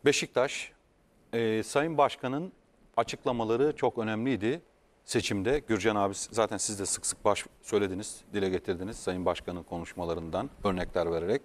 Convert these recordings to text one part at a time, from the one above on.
Beşiktaş, Sayın Başkan'ın açıklamaları çok önemliydi seçimde. Gürcan abi zaten siz de sık sık söylediniz, dile getirdiniz Sayın Başkan'ın konuşmalarından örnekler vererek.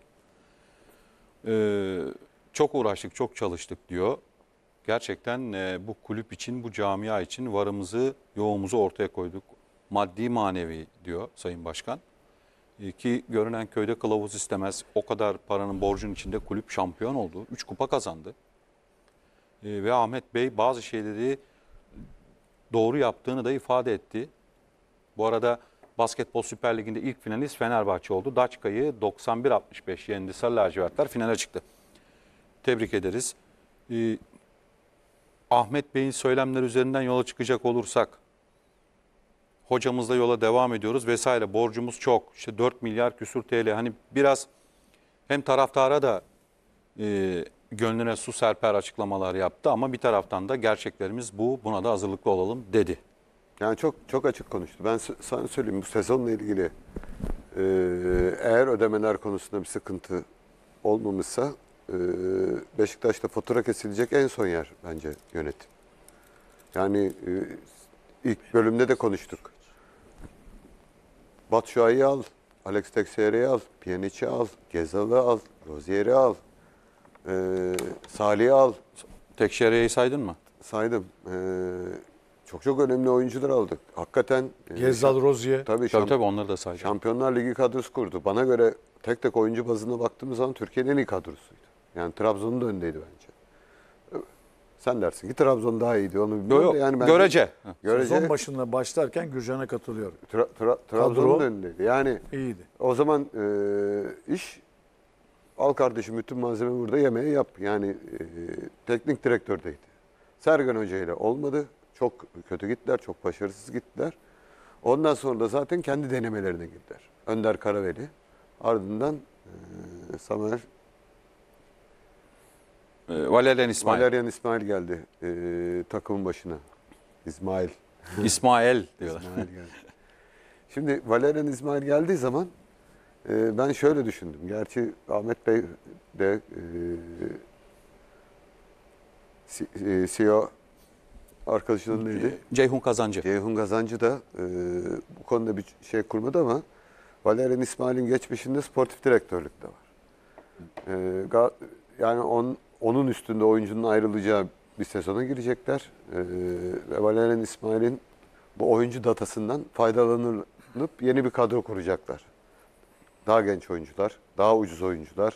Çok uğraştık, çok çalıştık diyor. Gerçekten bu kulüp için, bu camia için varımızı, yoğumuzu ortaya koyduk. Maddi manevi diyor Sayın Başkan. Ki görünen köyde kılavuz istemez. O kadar paranın borcun içinde kulüp şampiyon oldu. 3 kupa kazandı. Ve Ahmet Bey bazı şeyleri doğru yaptığını da ifade etti. Bu arada Basketbol Süper Ligi'nde ilk finalist Fenerbahçe oldu. Daçka'yı 91-65 yendi. Sarı lacivertler finale çıktı. Tebrik ederiz. Ahmet Bey'in söylemleri üzerinden yola çıkacak olursak, hocamızla yola devam ediyoruz vesaire. Borcumuz çok. İşte 4 milyar küsur TL. Hani biraz hem taraftara da gönlüne su serper açıklamalar yaptı ama bir taraftan da gerçeklerimiz bu. Buna da hazırlıklı olalım dedi. Yani çok açık konuştu. Ben sana söyleyeyim, bu sezonla ilgili eğer ödemeler konusunda bir sıkıntı olmamışsa Beşiktaş'ta fatura kesilecek en son yer bence yönetim. Yani ilk bölümde de konuştuk. Batshuayi'yi al, Alex Teixeira'yı al, Pjanic'i al, Gezal'ı al, Rozier'i al, Salih'i al. Teixeira'yı saydın mı? Saydım. Çok önemli oyuncular aldık. Hakikaten. Gezal, Rozier. Tabii onları da saydım. Şampiyonlar Ligi kadrosu kurdu. Bana göre tek oyuncu bazına baktığımız zaman Türkiye'nin en iyi kadrosuydu. Yani Trabzon'un da önündeydi bence. Sen dersin ki Trabzon daha iyiydi. Onu bilmiyorum. Yani görece. Sezon başında başlarken Gürcan'a katılıyorum. Trabzon'un da önündeydi. Yani iyiydi. O zaman iş al kardeşim, bütün malzeme burada, yemeği yap. Yani teknik direktördeydi. Sergen Hoca ile olmadı. Çok kötü gittiler. Çok başarısız gittiler. Ondan sonra da zaten kendi denemelerine girdiler. Önder Karaveli. Ardından Valerian İsmail geldi takımın başına. İsmail diyorlar. İsmail geldi. Şimdi Valerian İsmail geldiği zaman ben şöyle düşündüm. Gerçi Ahmet Bey de CEO arkadaşının neydi? Ceyhun Kazancı. Ceyhun Kazancı da bu konuda bir şey kurmadı ama Valerian İsmail'in geçmişinde sportif direktörlük de var. Yani onun üstünde oyuncunun ayrılacağı bir sezona girecekler. Ve Valerian İsmail'in bu oyuncu datasından faydalanıp yeni bir kadro kuracaklar. Daha genç oyuncular, daha ucuz oyuncular.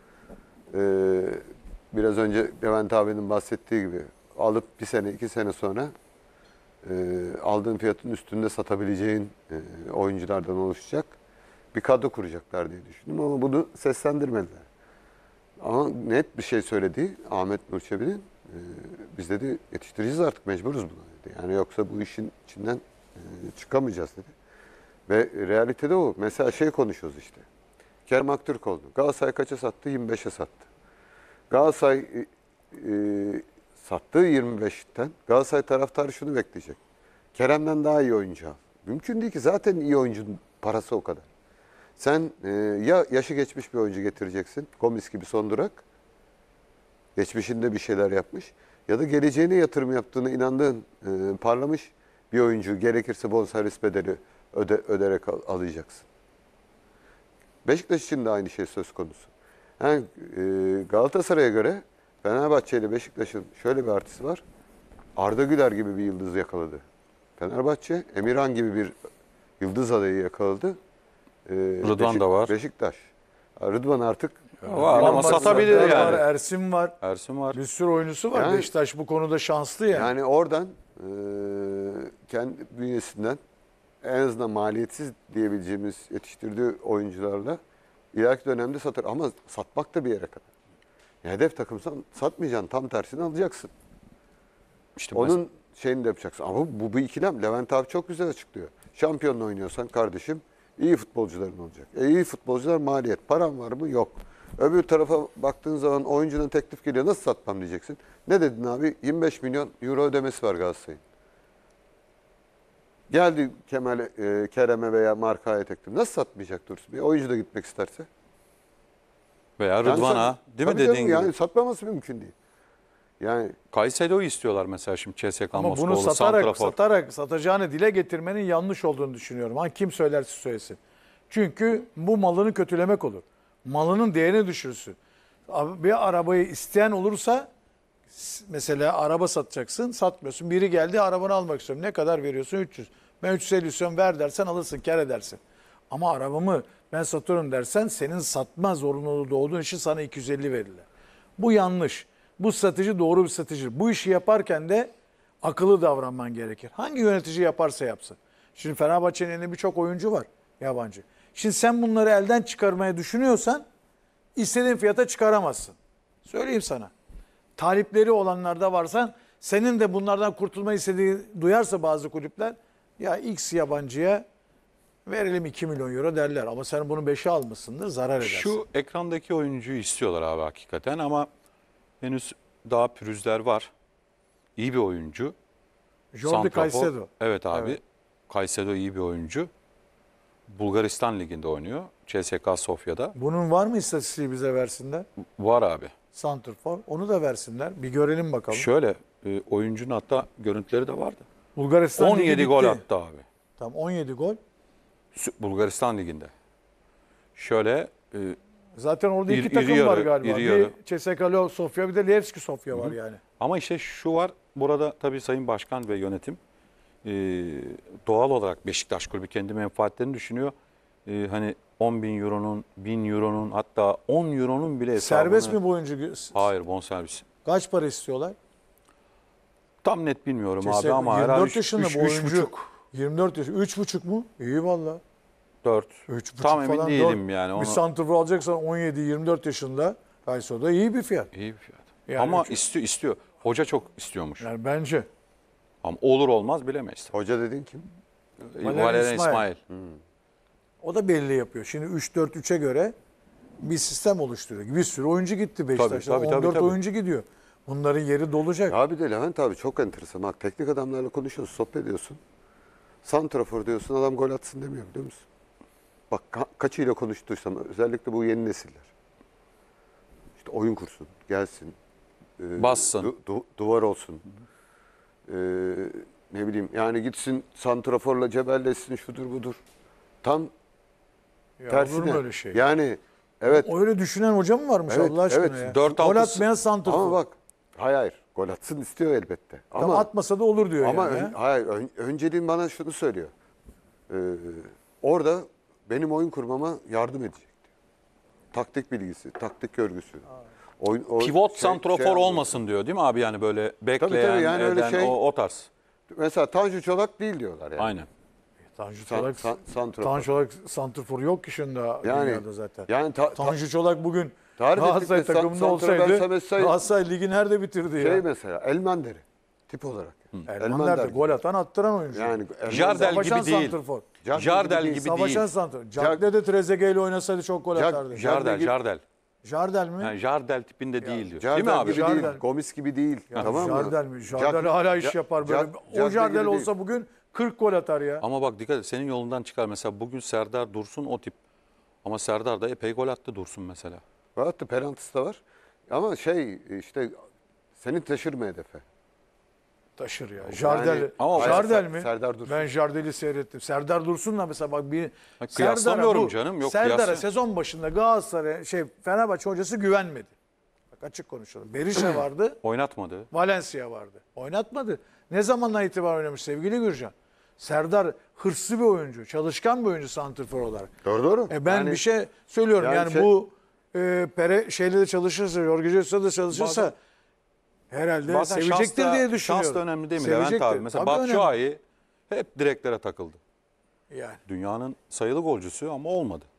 Biraz önce Levent abinin bahsettiği gibi alıp bir sene, 2 sene sonra aldığın fiyatın üstünde satabileceğin oyunculardan oluşacak bir kadro kuracaklar diye düşündüm ama bunu seslendirmediler. Ama net bir şey söyledi Ahmet Nur Çebi'nin. Biz dedi yetiştireceğiz artık, mecburuz buna dedi. Yani yoksa bu işin içinden çıkamayacağız dedi. Ve realitede o. Mesela konuşuyoruz işte. Kerem Aktürkoğlu. Galatasaray kaça sattı? 25'e sattı. Galatasaray sattığı 25'ten Galatasaray taraftarı şunu bekleyecek. Kerem'den daha iyi oyuncu al. Mümkün değil ki, zaten iyi oyuncunun parası o kadar. Sen ya yaşı geçmiş bir oyuncu getireceksin. Gomis gibi son durak. Geçmişinde bir şeyler yapmış. Ya da geleceğine yatırım yaptığına inandığın parlamış bir oyuncu, gerekirse bonservis bedeli öderek alacaksın. Beşiktaş için de aynı şey söz konusu. Yani Galatasaray'a göre Fenerbahçe ile Beşiktaş'ın şöyle bir artısı var. Arda Güler gibi bir yıldız yakaladı Fenerbahçe. Emirhan gibi bir yıldız adayı yakaladı. Rıdvan da var. Beşiktaş. Rıdvan artık var ama satabilir yani. Var, Ersin var. Bir sürü oyuncusu var. Yani, Beşiktaş bu konuda şanslı yani. Yani oradan kendi bünyesinden en azından maliyetsiz diyebileceğimiz yetiştirdiği oyuncularla ileriki dönemde satar. Ama satmak da bir yere kadar. Yani hedef takımsan satmayacaksın. Tam tersini alacaksın. İşte onun şeyini de yapacaksın. Ama bu ikilem. Levent abi çok güzel açıklıyor. Şampiyonla oynuyorsan kardeşim iyi futbolcuların olacak. İyi futbolcular maliyet. Param var mı? Yok. Öbür tarafa baktığın zaman oyuncudan teklif geliyor. Nasıl satmam diyeceksin. Ne dedin abi? 25 milyon euro ödemesi var Galatasaray'ın. Geldi Kerem'e veya Marka'ya teklif. Nasıl satmayacak Dursun? Bir oyuncu da gitmek isterse. Veya Rıdvan'a, değil mi dediğin gibi? Yani satmaması mümkün değil. Yani Caicedo'yu istiyorlar mesela şimdi CSKA Ama Moskova bunu santrafor. satarak satacağını dile getirmenin yanlış olduğunu düşünüyorum. Ha, kim söylerse söylesin. Çünkü bu malını kötülemek olur. Malının değerini düşürürsün. Bir arabayı isteyen olursa mesela araba satacaksın, satmıyorsun. Biri geldi arabanı almak istiyorum. Ne kadar veriyorsun? 300. Ben 350 istiyorum, ver dersen alırsın, kar edersin. Ama arabamı ben satıyorum dersen senin satma zorunluluğu doğduğun için sana 250 verirler. Bu yanlış. Bu strateji doğru bir strateji. Bu işi yaparken de akıllı davranman gerekir. Hangi yönetici yaparsa yapsın. Şimdi Fenerbahçe'nin elinde birçok oyuncu var yabancı. Şimdi sen bunları elden çıkarmaya düşünüyorsan istediğin fiyata çıkaramazsın. Söyleyeyim sana. Talipleri olanlarda varsan senin de bunlardan kurtulma istediği duyarsa bazı kulüpler ya X yabancıya verelim 2 milyon euro derler. Ama sen bunu 5'e almışsındır, zarar edersin. Şu ekrandaki oyuncuyu istiyorlar abi hakikaten ama henüz daha pürüzler var. İyi bir oyuncu. Jordi Santrafor. Caicedo. Evet abi. Evet. Caicedo iyi bir oyuncu. Bulgaristan Ligi'nde oynuyor. CSKA Sofya'da. Bunun var mı istatistiği bize versinler? Var abi. Santrfor. Onu da versinler. Bir görelim bakalım. Şöyle oyuncunun hatta görüntüleri de vardı. Bulgaristan Ligi 17 bitti. gol attı abi. Tam 17 gol. Bulgaristan Ligi'nde. Şöyle Zaten orada iki İri takım yarı, var galiba. iri Bir yarı. CSKA Sofya, bir de Levski Sofya var yani. ama işte şu var. Burada tabii Sayın Başkan ve yönetim doğal olarak Beşiktaş Kulübü kendi menfaatlerini düşünüyor. Hani 10 bin euronun, 1000 euronun hatta 10 euronun bile hesabını... Serbest mi bu oyuncu? Hayır, bonservis. Kaç para istiyorlar? Tam net bilmiyorum CSKA abi ama 24 herhalde yaşında bu oyuncu. 24 yaş. 3,5 mu? İyi valla. 4. 3,5 Tam emin falan, değilim 4. yani. Bir Onu... santrfor alacaksan 17-24 yaşında Kayso'da iyi bir fiyat. İyi bir fiyat. Yani ama üç- istiyor. Hoca çok istiyormuş. Yani bence. Ama olur olmaz bilemeyiz. hoca dediğin kim? Valerian İsmail. O da belli yapıyor. Şimdi 3-4-3'e göre bir sistem oluşturuyor. Bir sürü oyuncu gitti Beşiktaş'ta. Tabii, 14 tabii. oyuncu gidiyor. Bunların yeri dolacak. Ya bir de Levent abi çok enteresan. Bak teknik adamlarla konuşuyorsun, sohbet ediyorsun. Santrafor diyorsun, adam gol atsın demiyor biliyor musun? Bak kaçıyla konuştuysam özellikle bu yeni nesiller. İşte oyun kursun, gelsin. Bassın. Duvar olsun. Ne bileyim yani gitsin santraforla cebelleşsin şudur budur. Tam Ya olur tersine. mu öyle şey? Yani evet. Öyle düşünen hoca mı varmış Evet, Allah aşkına evet. ya? 4-6 Gol atmayan santrfor. Ama bak hayır gol atsın istiyor elbette. Tam atmasa da olur diyor Ama yani. hayır önceliğin bana şunu söylüyor. Orada benim oyun kurmama yardım edecek diyor. Taktik bilgisi, taktik görgüsü. Pivot santrofor olmasın diyor değil mi abi yani böyle bekleyen, yani eden, öyle şey- o tarz. Mesela Tanju Çolak değil diyorlar yani. Aynen. Tanju Çolak, santrafor. Tanju Çolak santrfor yok ki şimdi Yani- dünyada zaten. Yani Tanju Çolak bugün Tarif Galatasaray ettik de takımında santrafor olsaydı Samet Say- Galatasaray ligi nerede bitirdi şey ya? mesela Elmander tip olarak. Elmander de gol atan attıran oyuncu. Yani Jardel Savaşan gibi değil. santrfor. Jardel gibi Savaşan değil. santrfor. Cagne de Trezeguet ile oynasaydı çok gol atardı. Jardel. Jardel mi? Yani Jardel tipinde değil diyor. Jardel değil mi abi? gibi değil, Jardel. Gomis gibi değil. tamam mı? Jardel mi? Jardel hala iş yapar böyle. O Jardel Jardel gibi olsa bugün 40 gol atar ya. Ama bak dikkat et senin yolundan çıkar. Mesela bugün Serdar Dursun o tip. Ama Serdar da epey gol attı Dursun mesela. Hatta penaltısı da var. Ama şey işte seni taşır mı hedefe? Taşır ya. Jardel, ama Jardel mi? Serdar Dursun. Ben Jardel'i seyrettim. Serdar Dursun'la mesela bak bir kıyaslamıyorum canım, yok Serdar'a kıyasla. sezon başında Galatasaray Fenerbahçe hocası güvenmedi. Bak açık konuşalım. Berisha vardı, Oynatmadı. Valencia vardı. Oynatmadı. Ne zamandan itibaren oynamış sevgili Gürcan? Serdar hırslı bir oyuncu, çalışkan bir oyuncu santrfor olarak. Doğru. Ben Yani- bir şey söylüyorum. yani Yani, şey- bu şeyle de çalışırsa, Jorge Jesus'la da çalışırsa Bazen- herhalde Bazen sevecektir şans da- diye düşünüyorum. Şans da önemli değil mi Levent Sevecektir. abi? Mesela Tabii önemli. Batshuayi hep direklere takıldı. Yani. Dünyanın sayılı golcüsü ama olmadı.